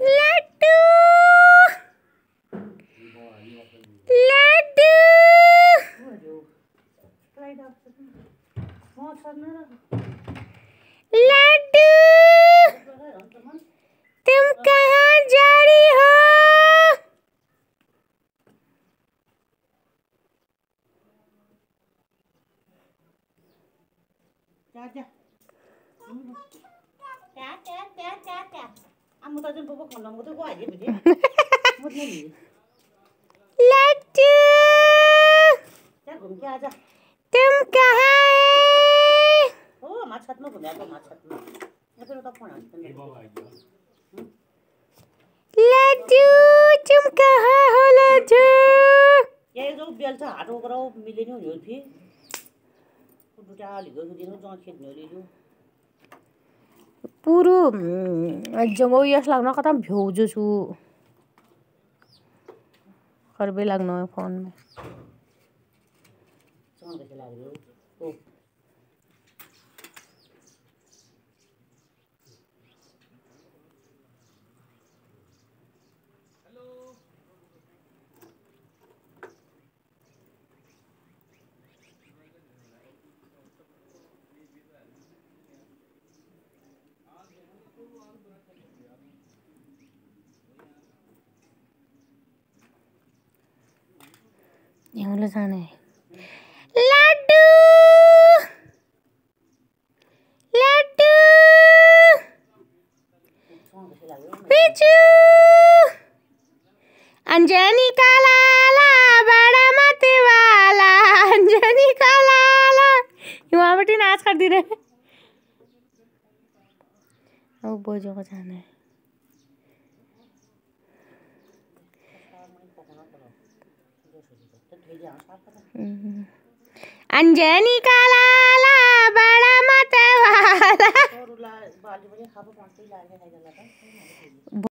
लड्डू लड्डू लड्डू तुम कहाँ जा रही हो? लड्डू तुम कहाँ लड्डू तुम कहाँ हो लड्डू? ये जो बेल छ हाटो गरौ मिलेनी हुने थी दुटा लिगो दिनु जहाँ खेद्नु लियो पुरो जंगो यस लाग्न कता भ्याउजु छु खर्बे लाग्न फोन में सँग के लाग्यो ओ यहाँ जाने लड्डू लड्डू पिचू अंजनी का लाला बड़ा मत वाला अंजनी का लाला वहाँ बैठी नाच कर दी रहे अब बोझो को जाना है अंजनी का लाला बड़ा मत वाला